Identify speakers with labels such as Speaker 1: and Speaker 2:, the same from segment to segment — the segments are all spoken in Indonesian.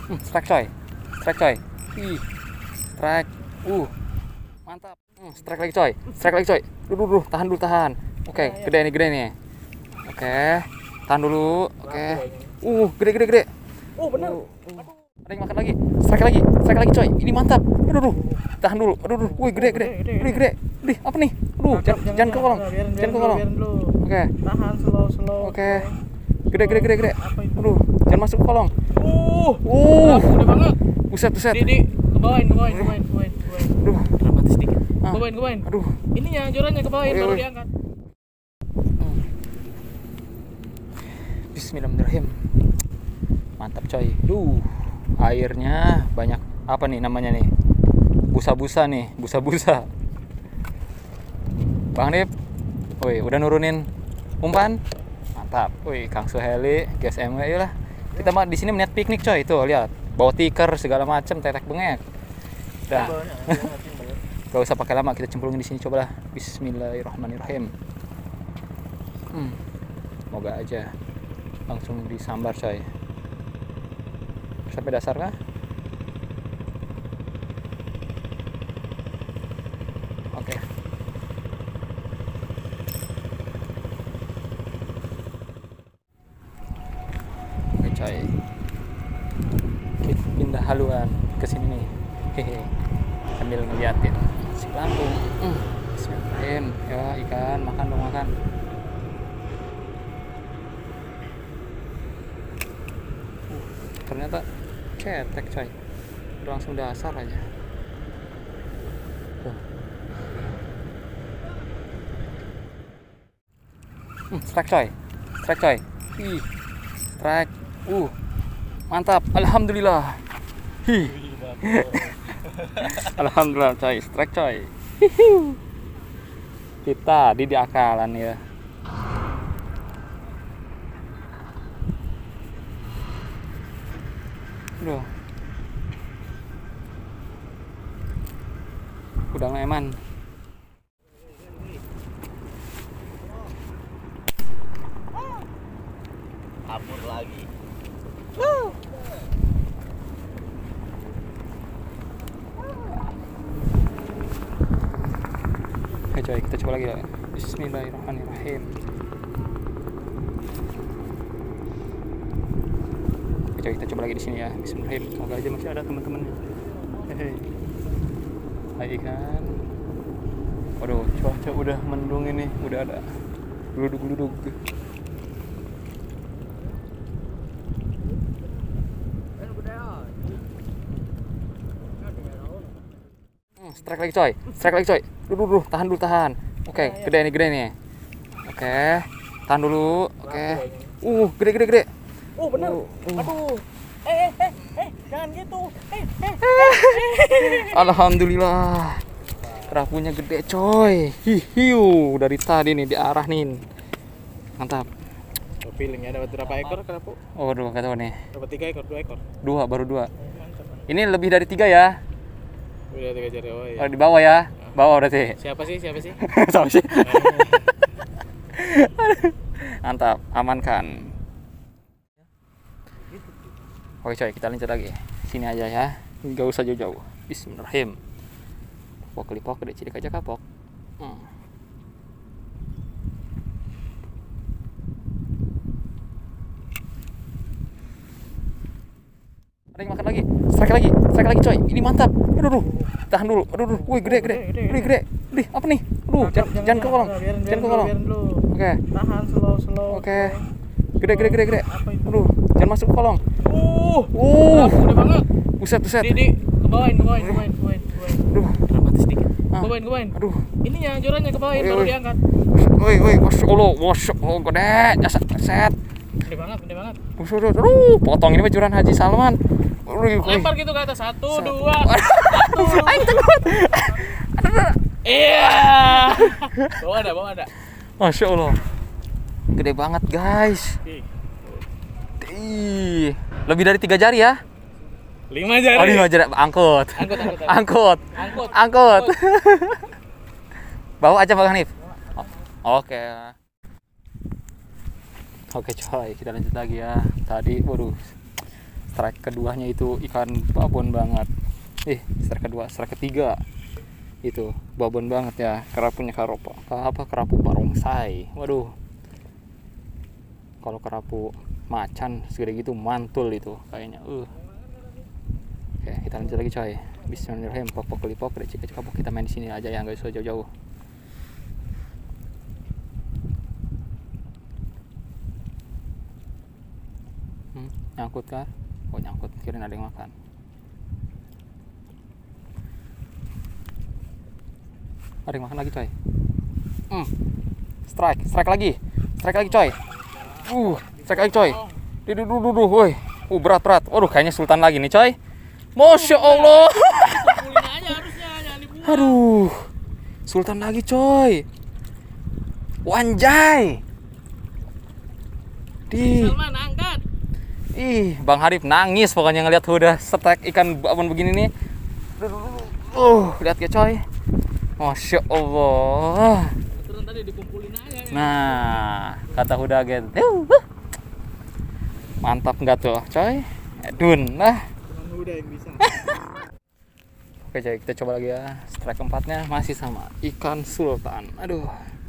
Speaker 1: Strike coy. Strike coy. Ih. Strike. Mantap. Strike lagi coy. Strike lagi coy. Duh, tahan dulu, tahan. Oke, gede nih. Oke. Tahan dulu. Oke. Gede.
Speaker 2: Bener.
Speaker 1: Ada yang makan lagi. Strike lagi coy. Ini mantap. Aduh. Tahan dulu. Aduh. Wih, gede. Dih, apa nih? Aduh, jangan ke kolong. Jangan ke kolong. Oke.
Speaker 2: Tahan slow.
Speaker 1: Oke. Gede. Aduh, jangan masuk ke kolong.
Speaker 2: Gede banget.
Speaker 1: Buset.
Speaker 2: Di kebawain.
Speaker 1: Aduh,
Speaker 2: Dramatis dikit. Kebawain.
Speaker 1: aduh.
Speaker 2: Ininya jorannya kebawain baru diangkat.
Speaker 1: Bismillahirrahmanirrahim. Mantap coy. Airnya banyak. Apa nih namanya nih? Busa-busa. Bang Nip. Woi, udah nurunin umpan. Mantap. Woi, Kang Suheli, GSM lah. Kita mah di sini niat piknik coy. Tuh, lihat. Bawa tikar segala macam, tetek bengek. Dah. Gak usah pakai lama, kita cemplungin di sini, cobalah. Bismillahirrahmanirrahim. Semoga aja langsung disambar coy. Sampai dasar kah? Oke. Oke coy. Kita pindah haluan ke sini nih. Hehe. Sambil ngeliatin si Lampung. Bismillahirrahmanirrahim. Ya ikan, makan. Ternyata ketek coy. Udah langsung dasar aja. Strike coy. Ih. Strike. Mantap. Alhamdulillah. Alhamdulillah coy, strike coy. Kita di akalan ya. Aduh. Udah ngeman.
Speaker 2: Kabur lagi.
Speaker 1: Oke coy, kita coba lagi ya. Bismillahirrahmanirrahim. Oke coy, kita coba lagi di sini ya. Bismillahirrahmanirrahim. Semoga aja masih ada teman-temannya. Hehe. Hai ikan. Waduh, cuaca udah mendung ini, udah ada geludug. Strike lagi coy. Duh, tahan dulu, tahan. Oke, gede nih. Oke. Tahan dulu. Oke. Gede.
Speaker 2: Bener. Aduh. Jangan gitu.
Speaker 1: Alhamdulillah. Kerapunya gede coy. Hihiu, dari tadi nih diarah nih. Mantap.
Speaker 2: Feelingnya dapat berapa ekor kerapu?
Speaker 1: Waduh, enggak tahu nih.
Speaker 2: Dapat 3 ekor, 2 ekor.
Speaker 1: Baru 2. Ini lebih dari 3 ya.
Speaker 2: Udah 3 jari ya.
Speaker 1: Oh, di bawah ya. Bawah berarti.
Speaker 2: Siapa sih?
Speaker 1: Sama sih. Mantap, amankan. Oke coy, kita lanjut lagi. Sini aja ya. Enggak usah jauh-jauh. Bismillahirrahmanirrahim. Pok gede cilik aja kapok. Ada yang makan lagi. Strike lagi coy. Ini mantap. Aduh. Tahan dulu. Aduh. Wih, gede. Dih, apa nih? Aduh, jangan ke kolong. Jangan ke kolong. Oke.
Speaker 2: Tahan slow.
Speaker 1: Oke. Gede. Aduh, jangan masuk ke kolong.
Speaker 2: Gede banget.
Speaker 1: Buset.
Speaker 2: Di kebawain.
Speaker 1: Aduh,
Speaker 2: Dramatis dikit. Kebawain.
Speaker 1: aduh.
Speaker 2: Ininya jorannya kebawain baru diangkat.
Speaker 1: Woi, Masya Allah, gede, jasad set.
Speaker 2: Gede banget.
Speaker 1: Aduh, potong ini mah joran Haji Salman.
Speaker 2: Lempar gitu ke atas. 1, 2.
Speaker 1: Aing takut.
Speaker 2: Iya. Bawa ada.
Speaker 1: Masya Allah. Gede banget, guys. Lebih dari 3 jari ya?
Speaker 2: 5 jari.
Speaker 1: Oh, 5 jari. Angkut. Bawa aja Bang Hanif. Oke. Oke coy, kita lanjut lagi ya. Tadi, waduh, strike keduanya itu ikan babon banget. Strike ketiga itu babon banget ya, kerapunya kerapu barongsai. Waduh, kalau kerapu macan segede gitu mantul itu kayaknya. Oke, kita lanjut lagi coy. Bismillahirrahmanirrahim. Pok kelipok recik kapok, kita main di sini aja ya, nggak usah jauh-jauh. Nyangkut kah? Oh nyangkut, kirain ada yang makan. Ada yang makan lagi coy. Strike lagi coy. Strike lagi coy. Duh, woi. Berat. Waduh, kayaknya sultan lagi nih coy. Masya Allah. Aduh, sultan lagi coy. Wanjay.
Speaker 2: Salman angkat.
Speaker 1: Bang Harif nangis pokoknya ngeliat udah strike ikan babon begini nih. Lihat ya coy. Masya Allah.
Speaker 2: Turun tadi dikumpulin aja.
Speaker 1: Nah, kata Huda gitu. Mantap nggak tuh, coy? Edun lah.
Speaker 2: Cuman Huda yang bisa.
Speaker 1: Oke, coy, kita coba lagi ya. Strike keempatnya masih sama ikan sultan. Aduh.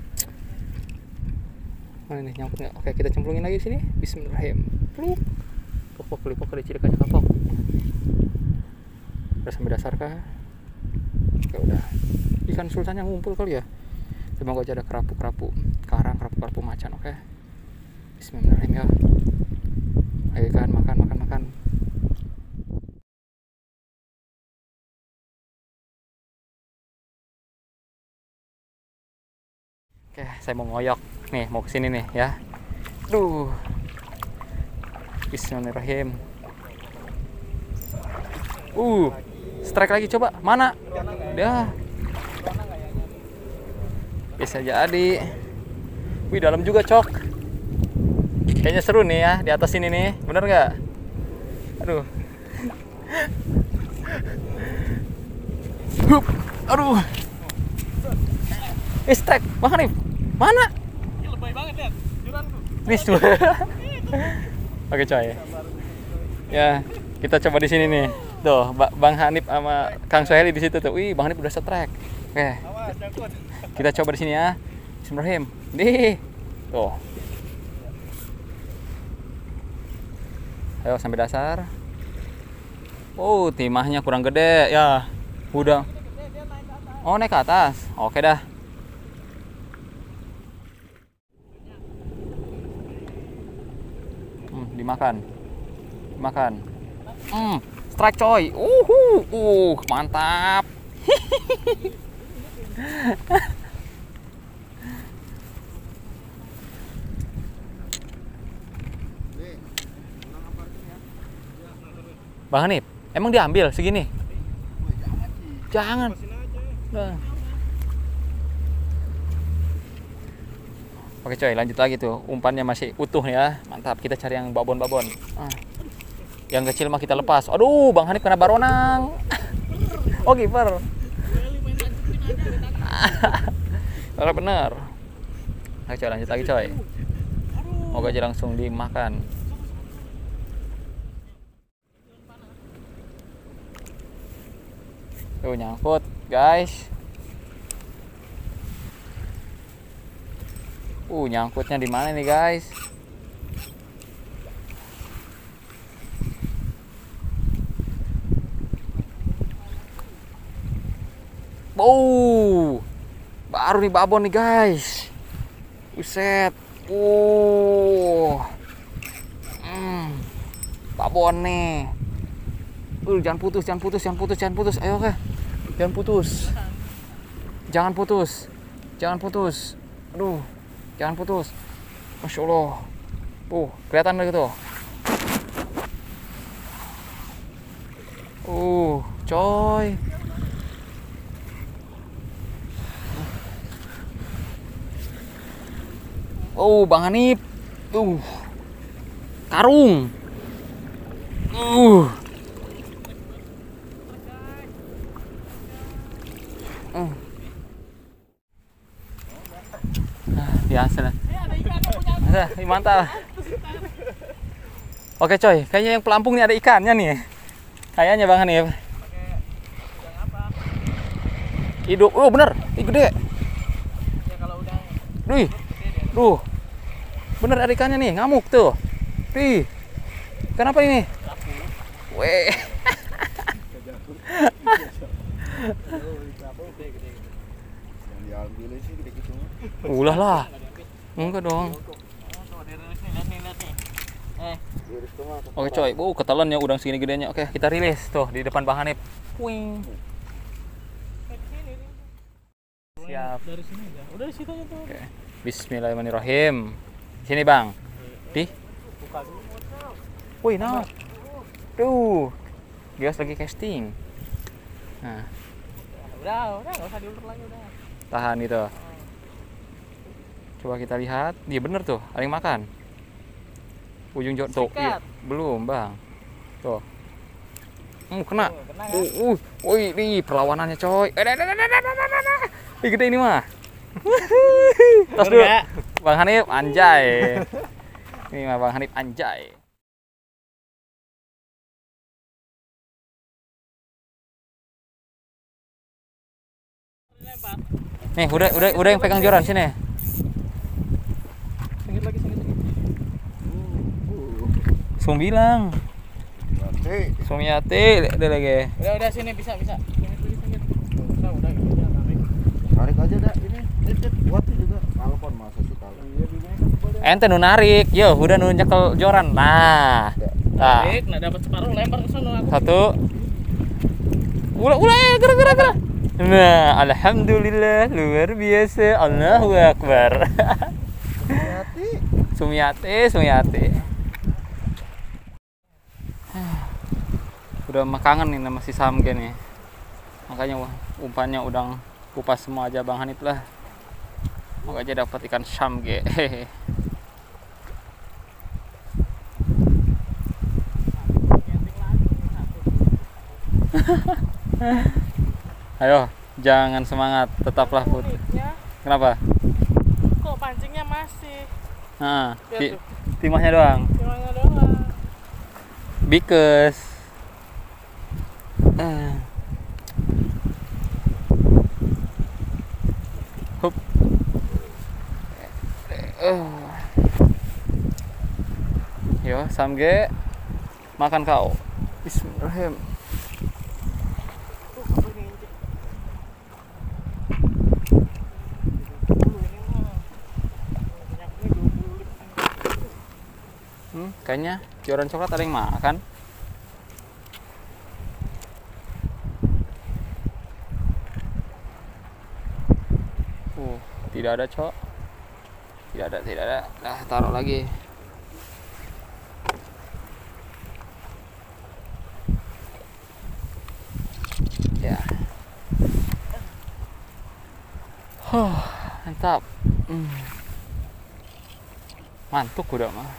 Speaker 1: Mana nih nyangkut nggak? Oke, kita cemplungin lagi sini. Bismillahirrahmanirrahim. Pluk. Pok dari ciri kaca kapok. Udah sampai dasar kah? Oke, udah. Ikan sultan yang ngumpul kali ya. Semoga aja ada kerapu karang, kerapu macan. Oke. Bismillahirrahmanirrahim ya. Ayo kan, makan. Oke, saya mau ngoyok nih, mau kesini nih ya. Duh. Bismillahirrahmanirrahim. Strike lagi coba. Mana? Dah. Bisa jadi. Wih, dalam juga cok. Kayaknya seru nih ya di atas ini nih. Bener nggak? Aduh. Aduh. Strike. Makan nih. Mana?
Speaker 2: Ini lebay banget lihat. Juranku.
Speaker 1: Nih tuh. Oke coy. Ya, kita coba di sini nih. Tuh, Bang Hanif sama Kang Soheli di situ tuh. Wih, Bang Hanif udah strike. Oke. Kita coba di sini ya. Bismillahirrahmanirrahim. Nih. Tuh. Ayo sampai dasar. Timahnya kurang gede ya. Udah. Oh, naik ke atas. Oke dah. Dimakan. Strike coy. Mantap. Bang Hanif, emang diambil segini? Jangan. Oke coy, lanjut lagi tuh. Umpannya masih utuh ya. Mantap, kita cari yang babon-babon. Yang kecil mah kita lepas. Aduh, Bang Hanif kena baronang. Oh, kiper. Bener. Oke coy, lanjut lagi coy. Moga aja langsung dimakan. Tuh nyangkut, guys. Nyangkutnya di mana nih, guys? Baru nih babon nih, guys. Buset. Babon nih. Jangan putus. Ayo, Kak. Jangan putus. Aduh, jangan putus. Masya Allah. Kelihatan lagi tuh. Coy. Bang Hanif. Karung. Biasa lah. Mantap. Oke coy, kayaknya yang pelampung nih ada ikannya nih. Kayaknya Bang Hanif.
Speaker 2: Pakai udang apa?
Speaker 1: Hidup. Oh bener, ini gede.
Speaker 2: Ya kalau udang
Speaker 1: Wih,
Speaker 2: gede dia.
Speaker 1: duh. Bener ada ikannya nih, ngamuk tuh. Wih, ikan apa ini? Weh.
Speaker 2: Gede.
Speaker 3: Yang diambil sih gede gitu.
Speaker 1: Ulah lah. Enggak dong.
Speaker 2: Oh, tuh dirilis nih, lihat nih.
Speaker 3: Iris tuh mah.
Speaker 1: Oke coy, ketelan ya udang segini gedenya. Oke, kita rilis tuh di depan Bang Hanif. Wing. Siap.
Speaker 2: Dari sini aja. Udah di situ aja tuh.
Speaker 1: Oke. Bismillahirrahmanirrahim. Sini Bang. Di.
Speaker 2: Buka dulu.
Speaker 1: Wih, nah. Tuh. Gios lagi casting. Nah,
Speaker 2: Udah, enggak usah diulur lagi udah.
Speaker 1: tahan itu. Coba kita lihat. Iya bener tuh, ada yang makan. Ujung jok tuh. Iya,
Speaker 2: Sikat.
Speaker 1: belum, Bang. Tuh. Kena.
Speaker 2: Kena kan?
Speaker 1: Wih, nih perlawanannya coy. Ih, gede ini mah. Tas dulu.
Speaker 2: Enggak.
Speaker 1: Bang Hanif anjay. Ini mah Bang Hanif anjay.
Speaker 2: Lempar.
Speaker 1: Nih, udah yang pegang joran sini.
Speaker 2: Sengit lagi.
Speaker 1: Sung bilang.
Speaker 3: Nanti
Speaker 1: Sumiati ada lagi.
Speaker 2: Udah sini bisa. Sengit. Udah gitu aja tarik.
Speaker 3: tarik aja dah ini. Buat juga. Telepon masa sih kalau.
Speaker 2: Iya, bibinya kan pada.
Speaker 1: Ente nu narik, yo udah nu nyekel joran. Nah. Nah.
Speaker 2: Tarik, nah dapat separuh lempar ke sono aku.
Speaker 1: Satu. Ulah gerak. Nah, alhamdulillah luar biasa. Allahu akbar.
Speaker 3: Hati.
Speaker 1: Sumiati. Udah mah kangen nih sama si Samge nih. Makanya umpannya udang kupas semua aja Bang Hanif lah. Moga aja dapat ikan Samge. Ayo, jangan semangat, tetaplah putih.
Speaker 2: Uniknya,
Speaker 1: Kenapa?
Speaker 2: kok pancingnya masih
Speaker 1: Nah,
Speaker 2: Lihat tuh.
Speaker 1: timahnya doang.
Speaker 2: gimana doang.
Speaker 1: Because Hup. Yo, Samge makan kau. Bismillahirrahmanirrahim.
Speaker 2: Tuh, apa ini injek? Ini mah banyaknya 20 lebih.
Speaker 1: Kayaknya joran coklat ada yang makan. Tidak ada, Cok. Tidak ada. Nah, taruh lagi. Ya. Mantap. Mantuk udah mah.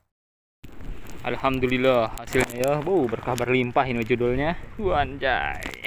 Speaker 1: Alhamdulillah hasilnya ya, berkah berlimpah ini judulnya. Anjay.